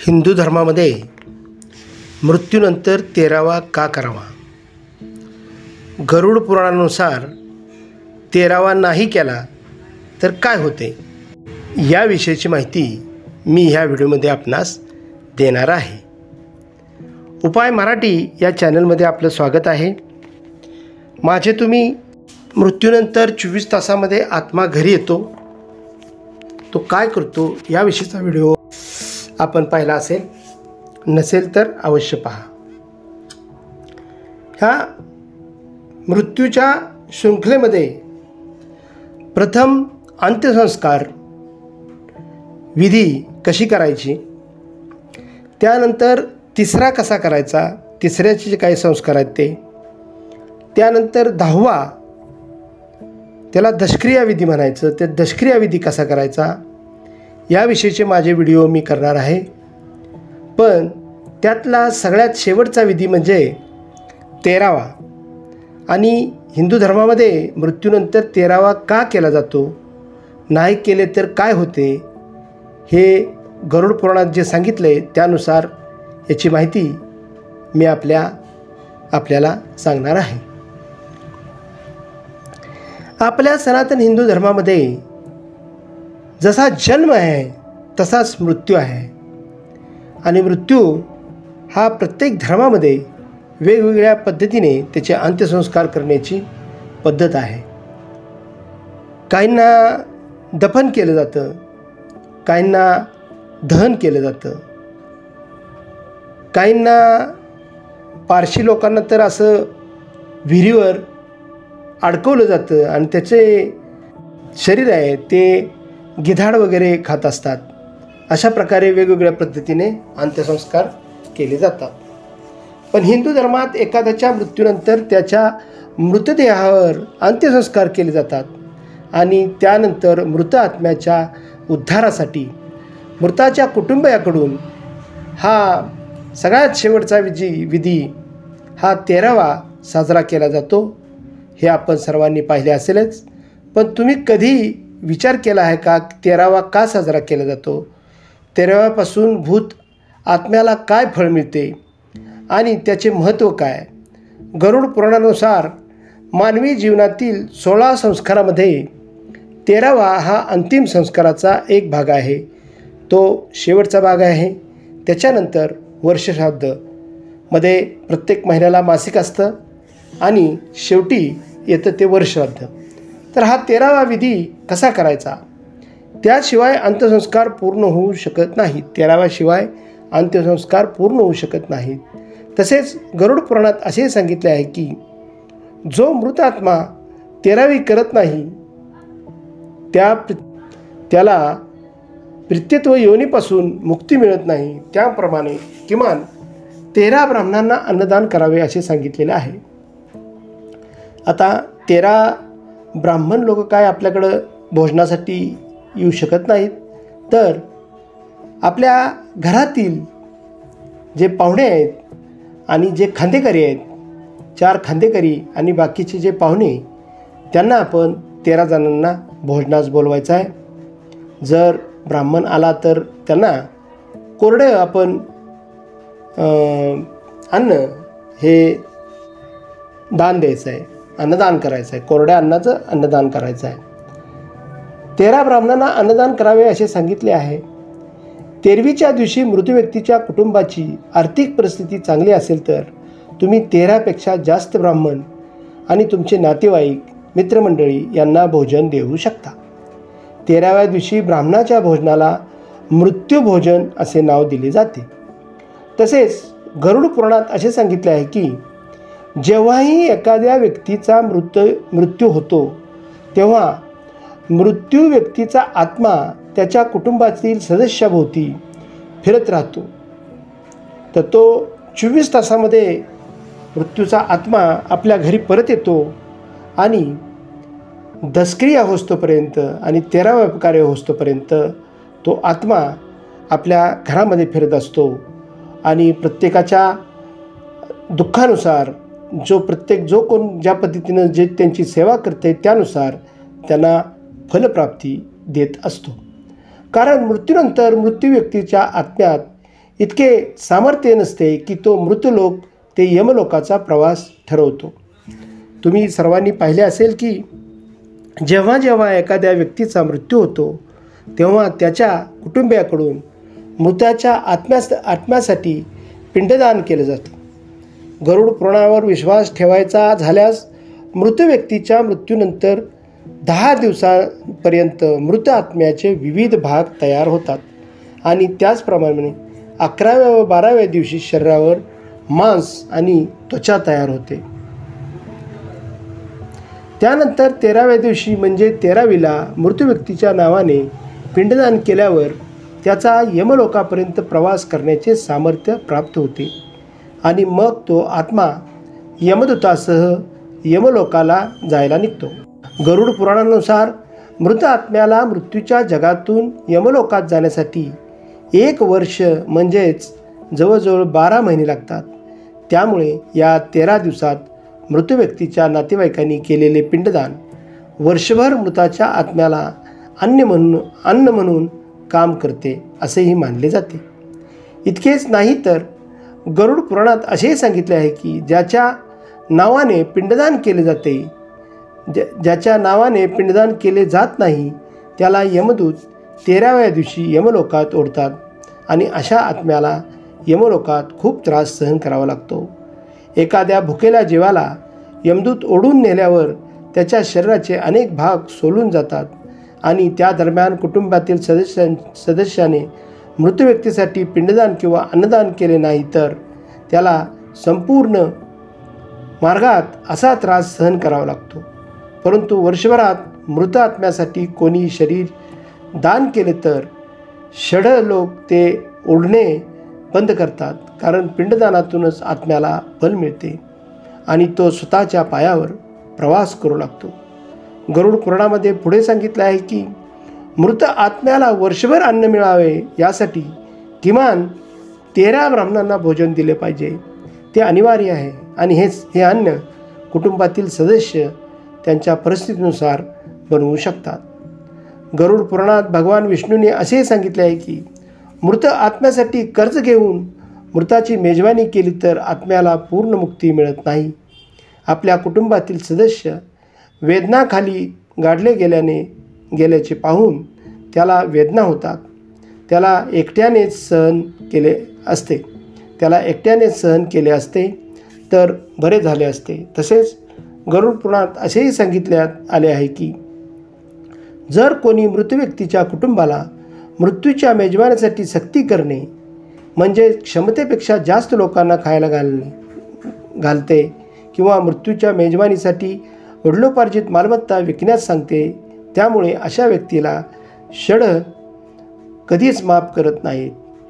हिंदू धर्मामध्ये मृत्यूनंतर 13वा का करावा? गरुड पुराणानुसार 13वा नाही केला तर काय होते, याविषयीची माहिती मी ह्या व्हिडिओमध्ये आपणास देणार आहे. उपाय मराठी या चॅनलमध्ये आपलं स्वागत आहे. माझे तुम्ही मृत्यूनंतर 24 तासामध्ये आत्मा घरी येतो, तो काय करतो याविषयीचा व्हिडिओ आपण पाहिला असेल. नसेल तर अवश्य पहा. ह्या मृत्यूच्या शृंखलेमध्ये प्रथम अंत्यसंस्कार विधी कशी करायची, त्यानंतर तिसरा कसा करायचा, तिसऱ्याचे जे काही संस्कार आहेत ते, त्यानंतर 10वा त्याला दशक्रिया विधी म्हणायचं, ते दशक्रिया विधी कसा करायचा याविषयीचे माझे व्हिडिओ मी करणार आहे. पण त्यातला सगळ्यात शेवटचा विधी म्हणजे 13वा, आणि हिंदू धर्मामध्ये मृत्यूनंतर 13वा का केला जातो, नाही केले तर काय होते, हे गरुड पुराणात जे सांगितले त्यानुसार याची माहिती मी आपल्याला सांगणार आहे. आपल्या सनातन हिंदू धर्मामध्ये जसा जन्म आहे तसाच मृत्यू आहे, आणि मृत्यू हा प्रत्येक धर्मामध्ये वेगवेगळ्या पद्धतीने त्याचे अंत्यसंस्कार करण्याची पद्धत आहे. काहींना दफन केलं जातं, काहींना दहन केलं जातं, काहींना पारशी लोकांना तर असं विहिरीवर अडकवलं जातं आणि त्याचे शरीर आहे ते गिधाड वगैरे खात असतात. अशा प्रकारे वेगवेगळ्या पद्धतीने अंत्यसंस्कार केले जातात. पण हिंदू धर्मात एखाद्याच्या मृत्यूनंतर त्याच्या मृतदेहावर अंत्यसंस्कार केले जातात, आणि त्यानंतर मृत आत्म्याच्या उद्धारासाठी मृताच्या कुटुंबियाकडून हा सगळ्यात शेवटचा विधी हा 13वा साजरा केला जातो. हे आपण सर्वांनी पाहिले असेलच. पण तुम्ही कधी विचार केला आहे का 13वा का साजरा केला जातो, 13व्यापासून भूत आत्म्याला काय फळ मिळते आणि त्याचे महत्त्व काय? गरुड पुराणानुसार मानवी जीवनातील 16 संस्कारामध्ये 13वा हा अंतिम संस्काराचा एक भाग आहे, तो शेवटचा भाग आहे. त्याच्यानंतर वर्षश्राद्ध मध्ये प्रत्येक महिन्याला मासिक असतं आणि शेवटी येतं ते वर्षश्राद्ध. तर हा 13वा विधी कसा करायचा, त्याशिवाय अंत्यसंस्कार पूर्ण होऊ शकत नाहीत. 13व्याशिवाय अंत्यसंस्कार पूर्ण होऊ शकत नाहीत. तसेच गरुड पुराणात असे सांगितले आहे की जो मृत आत्मा 13वी करत नाही त्याला प्रेतत्व योनीपासून मुक्ती मिळत नाही. त्याप्रमाणे किमान 13 ब्राह्मणांना अन्नदान करावे असे सांगितलेले आहे. आता 13 ब्राह्मण लोक काय आपल्याकडं भोजनासाठी येऊ शकत नाहीत, तर आपल्या घरातील जे पाहुणे आहेत आणि जे खांदेकरी आहेत, 4 खांदेकरी आणि बाकीचे जे पाहुणे, त्यांना आपण 13 जणांना भोजनास बोलवायचं आहे. जर ब्राह्मण आला तर त्यांना कोरडं आपण अन्न हे दान द्यायचं आहे, अन्नदान करायचं आहे, कोरड्या अन्नाचं अन्नदान करायचं आहे. 13 ब्राह्मणांना अन्नदान करावे असे सांगितले आहे. 13वीच्या दिवशी मृत व्यक्तीच्या कुटुंबाची आर्थिक परिस्थिती चांगली असेल तर तुम्ही 13पेक्षा जास्त ब्राह्मण आणि तुमचे नातेवाईक मित्रमंडळी यांना भोजन देऊ शकता. 13व्या दिवशी ब्राह्मणाच्या भोजनाला मृत्यूभोजन असे नाव दिले जाते. तसेच गरुड पुराणात असे सांगितले आहे की जेव्हाही एखाद्या व्यक्तीचा मृत्यू होतो तेव्हा मृत्यू व्यक्तीचा आत्मा त्याच्या कुटुंबातील सदस्याभोवती फिरत राहतो. तर तो 24 तासामध्ये मृत्यूचा आत्मा आपल्या घरी परत येतो, आणि दशक्रिया होस्तोपर्यंत आणि 13वा कार्य होस्तोपर्यंत तो आत्मा आपल्या घरामध्ये फिरत असतो. आणि प्रत्येकाच्या दुःखानुसार जो कोण ज्या पद्धतीनं जे त्यांची सेवा करते त्यानुसार त्यांना फलप्राप्ती देत असतो. कारण मृत्यूनंतर मृत्यू व्यक्तीच्या आत्म्यात इतके सामर्थ्य नसते की तो मृतलोक ते यमलोकाचा प्रवास ठरवतो. तुम्ही सर्वांनी पाहिले असेल की जेव्हा जेव्हा एखाद्या व्यक्तीचा मृत्यू होतो तेव्हा त्याच्या कुटुंबियाकडून मृताच्या आत्म्यासाठी पिंडदान केलं जातं. गरुड पुराणावर विश्वास ठेवायचा झाल्यास मृत व्यक्तीच्या मृत्यूनंतर 10 दिवसांपर्यंत मृत आत्म्याचे विविध भाग तयार होतात आणि त्याचप्रमाणे 11व्या व 12व्या दिवशी शरीरावर मांस आणि त्वचा तयार होते. त्यानंतर 13व्या दिवशी म्हणजे 13वीला मृत व्यक्तीच्या नावाने पिंडदान केल्यावर त्याचा यमलोकापर्यंत प्रवास करण्याचे सामर्थ्य प्राप्त होते आणि मग तो आत्मा यमदूतासह यमलोकाला जायला निघतो. गरुड पुराणानुसार मृत आत्म्याला मृत्यूच्या जगातून यमलोकात जाण्यासाठी 1 वर्ष म्हणजेच जवळजवळ 12 महिने लागतात. त्यामुळे या 13 दिवसात मृत व्यक्तीच्या नातेवाईकांनी केलेले पिंडदान वर्षभर मृताच्या आत्म्याला अन्न म्हणून काम करते असेही मानले जाते. इतकेच नाही तर गरुड पुराणात असेही सांगितले आहे की ज्याच्या नावाने पिंडदान केले जाते ज्याच्या नावाने पिंडदान केले जात नाही त्याला यमदूत 13व्या दिवशी यमलोकात ओढतात आणि अशा आत्म्याला यमलोकात खूप त्रास सहन करावा लागतो. एखाद्या भुकेल्या जीवाला यमदूत ओढून नेल्यावर त्याच्या शरीराचे अनेक भाग सोलून जातात आणि त्या दरम्यान कुटुंबातील सदस्याने मृत व्यक्तीसाठी पिंडदान किंवा अन्नदान केले नाही तर त्याला संपूर्ण मार्गात असा त्रास सहन करावा लागतो. परंतु वर्षभरात मृत आत्म्यासाठी कोणी शरीर दान केले तर षड लोक ते ओढणे बंद करतात, कारण पिंडदानातूनच आत्म्याला बल मिळते आणि तो स्वतःच्या पायावर प्रवास करू लागतो. गरुड पुराणामध्ये पुढे सांगितले आहे की मृत आत्म्याला वर्षभर अन्न मिळावे यासाठी किमान 13 ब्राह्मणांना भोजन दिले पाहिजे. ते अनिवार्य आहे आणि हे अन्न कुटुंबातील सदस्य त्यांच्या परिस्थितीनुसार बनवू शकतात. गरुड पुराणात भगवान विष्णूने असे सांगितले आहे की मृत आत्म्यासाठी कर्ज घेऊन मृताची मेजवानी केली तर आत्म्याला पूर्ण मुक्ती मिळत नाही. आपल्या कुटुंबातील सदस्य वेदनाखाली गाडले गेल्याचे पाहून त्याला वेदना होतात. त्याला एकट्यानेच सहन केले असते तर बरे झाले असते. तसेच गरुड पुराणात असेही सांगितण्यात आले आहे की जर कोणी मृत व्यक्तीच्या कुटुंबाला मृत्यूच्या मेजवानीसाठी सक्ती करणे म्हणजे क्षमतेपेक्षा जास्त लोकांना खायला घालते किंवा मृत्यूच्या मेजवानीसाठी वडिलोपार्जित मालमत्ता विकण्यास सांगते, त्यामुळे अशा व्यक्तीला षड कधीच माफ करत नाहीत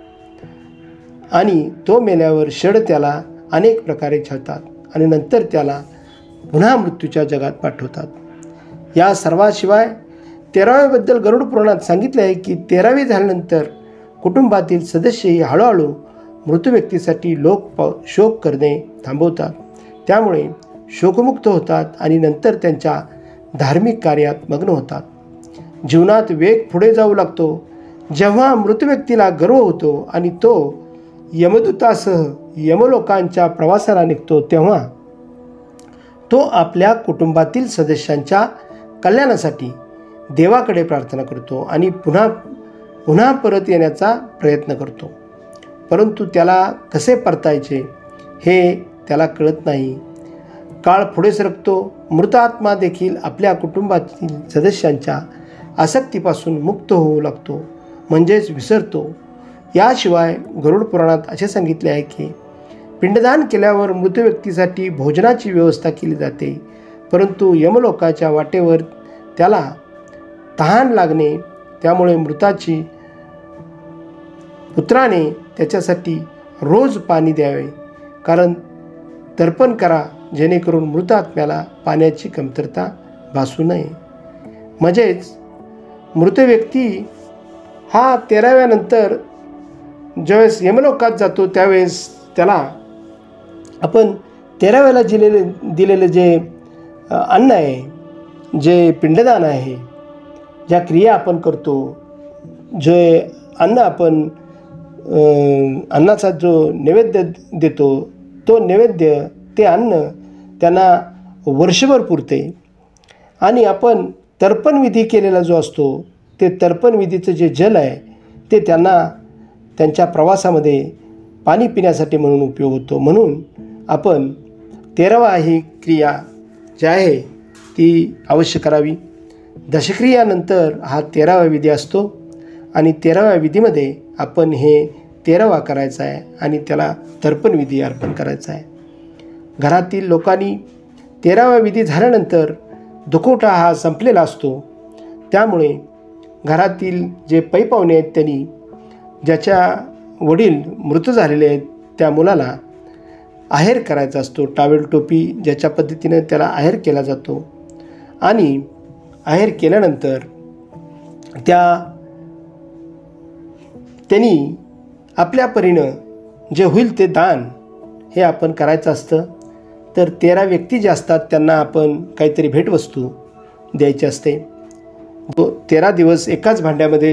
आणि तो मेल्यावर षड त्याला अनेक प्रकारे छळतात आणि नंतर त्याला पुन्हा मृत्यूच्या जगात पाठवतात. या सर्वाशिवाय 13व्याबद्दल गरुड पुराणात सांगितले आहे की 13वी झाल्यानंतर कुटुंबातील सदस्यही हळूहळू मृत व्यक्तीसाठी शोक करणे थांबवतात. त्यामुळे शोकमुक्त होतात आणि नंतर त्यांच्या धार्मिक कार्यात मग्न होतात. जीवनात वेग पुढे जाऊ लागतो. जेव्हा मृत व्यक्तीला गर्व होतो आणि तो यमदूतासह यमलोकांच्या प्रवासाला निघतो तेव्हा तो आपल्या कुटुंबातील सदस्यांच्या कल्याणासाठी देवाकडे प्रार्थना करतो आणि पुन्हा परत येण्याचा प्रयत्न करतो. परंतु त्याला कसे परतायचे हे त्याला कळत नाही. काळ पुढे सरकतो. मृत आत्मा देखील आपल्या कुटुंबातील सदस्यांच्या आसक्तीपासून मुक्त होऊ लागतो, म्हणजेच विसरतो. याशिवाय गरुड पुराणात असे सांगितले आहे की पिंडदान केल्यावर मृत व्यक्तीसाठी भोजनाची व्यवस्था केली जाते, परंतु यमलोकाच्या वाटेवर त्याला तहान लागणे, त्यामुळे मृताची पुत्राने त्याच्यासाठी रोज पाणी द्यावे, कारण तर्पण करा जेणेकरून मृत आत्म्याला पाण्याची कमतरता भासू नये. म्हणजेच मृत व्यक्ती हा 13व्यानंतर ज्यावेळेस यमलोकात जातो त्यावेळेस त्याला आपण 13व्याला दिलेले जे अन्न आहे, जे पिंडदान आहे, ज्या क्रिया आपण करतो, जे अन्न आपण अन्नाचा जो नैवेद्य देतो तो नैवेद्य ते अन्न त्यांना वर्षभर पुरते. आणि आपण तर्पणविधी केलेला जो असतो ते तर्पणविधीचं जे जल आहे ते त्यांना त्यांच्या प्रवासामध्ये पाणी पिण्यासाठी म्हणून उपयोग होतो. म्हणून आपण 13वा ही क्रिया जी आहे ती अवश्य करावी. दशक्रियानंतर हा 13वा विधी असतो आणि 13व्या विधीमध्ये आपण हे 13वा करायचा आहे आणि त्याला तर्पणविधी अर्पण करायचा आहे. घरातील लोकांनी 13वा विधी झाल्यानंतर दुखवटा हा संपलेला असतो. त्यामुळे घरातील जे पै पाहुणे आहेत त्यांनी ज्याच्या वडील मृत झालेले आहेत त्या मुलाला आहेर करायचा असतो. टावेल टोपी ज्याच्या पद्धतीनं त्याला आहेर केला जातो आणि आहेर केल्यानंतर त्यांनी आपल्या परीनं जे होईल ते दान हे आपण करायचं असतं. तर 13 व्यक्ती जे असतात त्यांना आपण काहीतरी भेटवस्तू द्यायची असते. 13 दिवस एकाच भांड्यामध्ये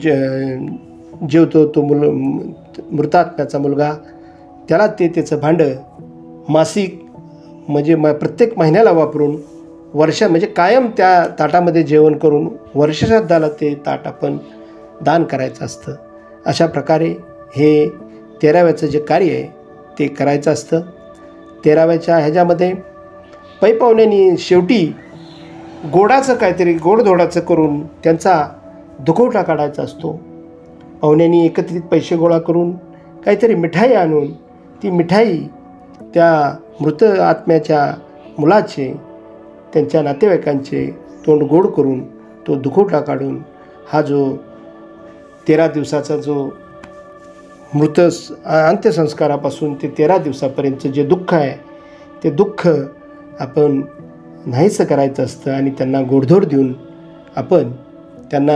जेवतो तो मृतात्म्याचा मुलगा. त्याला त्याचं भांडं मासिक म्हणजे प्रत्येक महिन्याला वापरून म्हणजे कायम त्या ताटामध्ये जेवण करून वर्षश्राद्धाला ते ताट आपण दान करायचं असतं. अशा प्रकारे हे 13व्याचं जे कार्य आहे ते करायचं असतं. 13व्याच्या ह्याच्यामध्ये पै पाहुण्यांनी शेवटी गोडाचं काहीतरी गोडधोडाचं करून त्यांचा दुखवटा काढायचा असतो. पाहुण्यांनी एकत्रित पैसे गोळा करून काहीतरी मिठाई आणून ती मिठाई त्या मृत आत्म्याच्या मुलाचे त्यांच्या नातेवाईकांचे तोंड गोड करून तो दुखवटा काढून हा जो 13 दिवसाचा जो मृत अंत्यसंस्कारापासून ते 13 दिवसापर्यंतचं जे दुःख आहे ते दुःख आपण नाहीसं करायचं असतं आणि त्यांना गोडधोड देऊन आपण त्यांना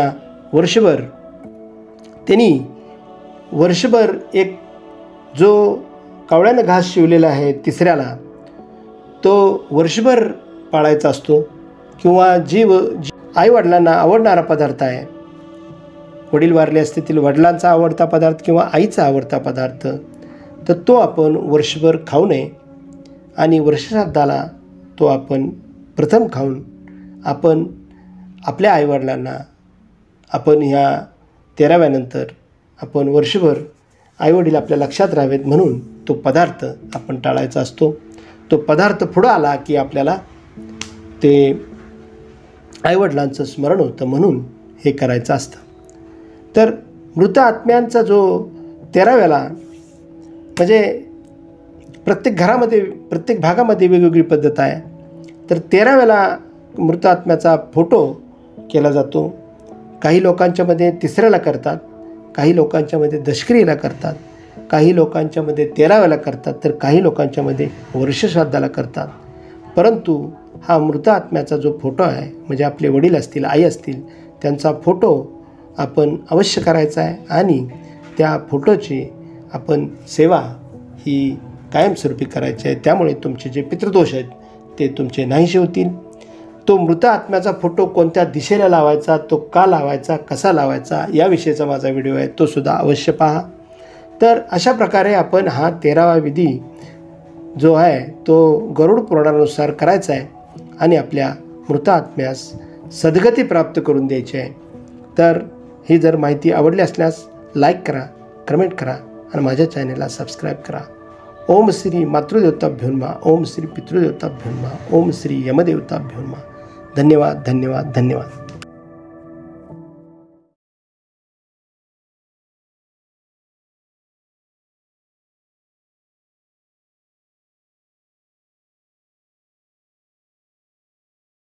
वर्षभर एक जो कावळ्यानं घास शिवलेला आहे तिसऱ्याला तो वर्षभर पाळायचा असतो. किंवा आईवडिलांना आवडणारा पदार्थ आहे, वडील वारले असतील वडिलांचा आवडता पदार्थ किंवा आईचा आवडता पदार्थ, तर तो आपण वर्षभर खाऊ नये आणि वर्षश्राद्धाला तो आपण प्रथम खाऊन आपण आपल्या आईवडिलांना आपण ह्या 13व्यानंतर आपण वर्षभर आईवडील आपल्या लक्षात राहावेत म्हणून तो पदार्थ आपण टाळायचा असतो. तो पदार्थ पुढं आला की आपल्याला ते आईवडिलांचं स्मरण होतं म्हणून हे करायचं असतं. तर मृत आत्म्यांचा जो 13व्याला म्हणजे प्रत्येक घरामध्ये प्रत्येक भागामध्ये वेगवेगळी पद्धत आहे. तर 13व्याला मृत आत्म्याचा फोटो केला जातो. काही लोकांच्यामध्ये तिसऱ्याला करतात, काही लोकांच्यामध्ये दशक्रियेला करतात, काही लोकांच्यामध्ये 13व्याला करतात, तर काही लोकांच्यामध्ये वर्षश्राद्धाला करतात. परंतु हा मृत आत्म्याचा जो फोटो आहे म्हणजे आपले वडील असतील आई असतील त्यांचा फोटो आपण अवश्य करायचा आहे आणि त्या फोटोची आपण सेवा ही कायमस्वरूपी करायची आहे. त्यामुळे तुमचे जे पितृदोष आहेत ते तुमचे नाहीसे होतील. तो मृत आत्म्याचा फोटो कोणत्या दिशेला लावायचा, तो का लावायचा, कसा लावायचा याविषयीचा माझा व्हिडिओ आहे, तो सुद्धा अवश्य पहा. तर अशा प्रकारे आपण हा 13वा विधी जो आहे तो गरुड पुराणानुसार करायचा आहे आणि आपल्या मृत आत्म्यास सद्गती प्राप्त करून द्यायची आहे. तर ही जर माहिती आवडली असल्यास लाईक करा, कमेंट करा आणि माझ्या चॅनलला सबस्क्राईब करा. ओम श्री मातृदेवताभ्यो नमः, ओम श्री पितृदेवताभ्यो नमः, ओम श्री यमदेवताभ्यो नमः. धन्यवाद धन्यवाद धन्यवाद.